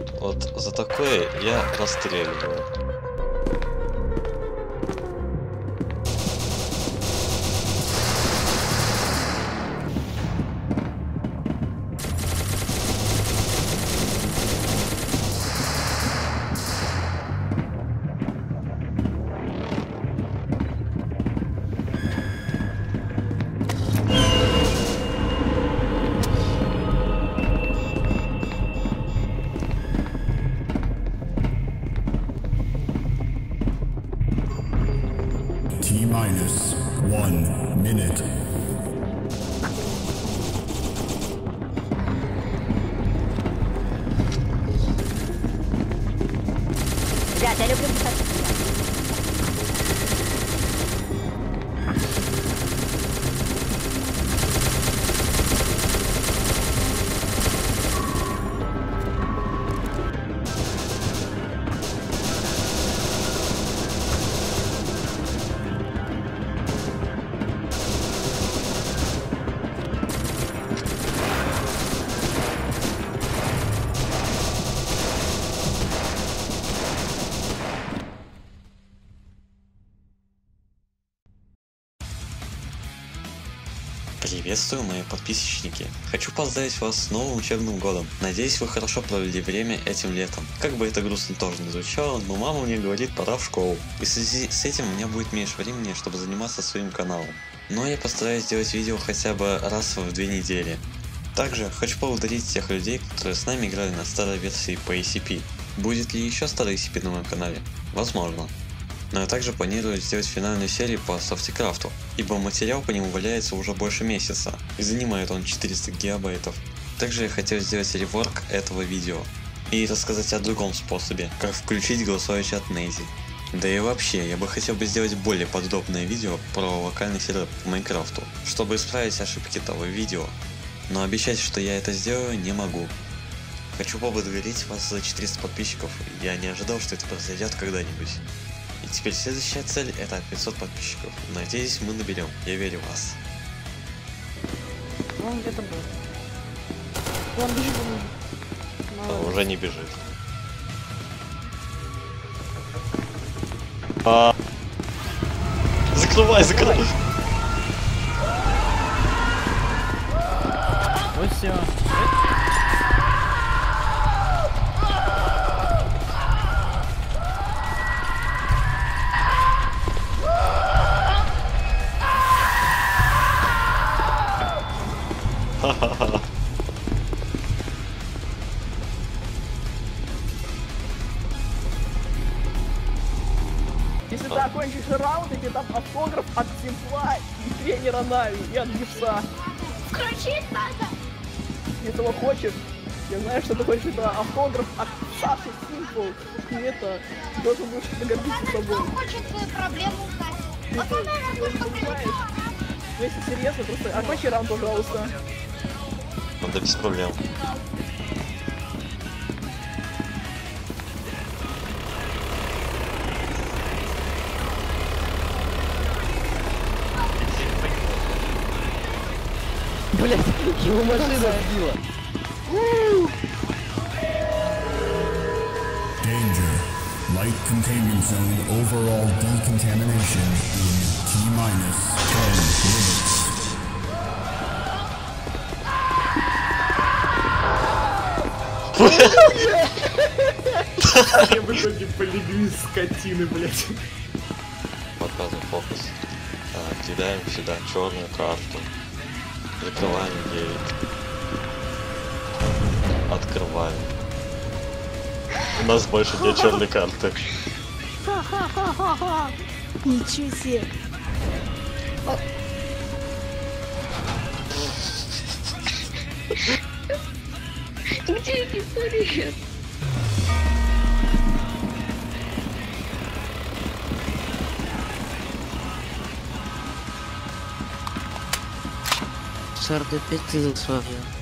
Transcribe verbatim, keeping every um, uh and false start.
Вот за такое я расстреливаю. T-minus one minute. Ребят, я люблю писать. Приветствую, мои подписчики! Хочу поздравить вас с новым учебным годом. Надеюсь, вы хорошо провели время этим летом. Как бы это грустно тоже не звучало, но мама мне говорит, пора в школу. И в связи с этим у меня будет меньше времени, чтобы заниматься своим каналом. Но я постараюсь сделать видео хотя бы раз в две недели. Также хочу поблагодарить тех людей, которые с нами играли на старой версии по эй си пи. Будет ли еще старый эй си пи на моем канале? Возможно. Но я также планирую сделать финальную серию по софтикрафту, ибо материал по нему валяется уже больше месяца, и занимает он четыреста гигабайтов. Также я хотел сделать реворк этого видео, и рассказать о другом способе, как включить голосовой чат Нейзи. Да и вообще, я бы хотел бы сделать более подробное видео про локальный сервер по Майнкрафту, чтобы исправить ошибки того видео, но обещать, что я это сделаю, не могу. Хочу поблагодарить вас за четыреста подписчиков, я не ожидал, что это произойдет когда-нибудь. И теперь следующая цель — это пятьсот подписчиков. Надеюсь, мы наберем. Я верю в вас. Он где-то был. Он бежит, он Он уже не бежит. А... Закрывай, закрывай! Вот все. Ха-ха-ха. Если ты окончишь раунд, тебе там автограф от Симпла и тренера Нави, и от Гипса. Включить надо! Если того хочешь, я знаю, что ты хочешь, это автограф от Саши Симпл. И это, ты должен будешь гордиться собой. Кто хочет свою проблему узнать? Ты, А то, ты, наверное, ты будет не понимаешь. Ну, если серьезно, просто окончи раунд, пожалуйста. Да без проблем. Блять, его машина сбила. Danger. Light containment zone overall decontamination in T-minus ten minutes. Я в итоге полегли скотины, блять. Показывай фокус. А, кидаем сюда черную карту. Закрываем гейт. Открываем. У нас больше нет черной карты. Ничего себе! Где пистолет? Шар до пяти условия.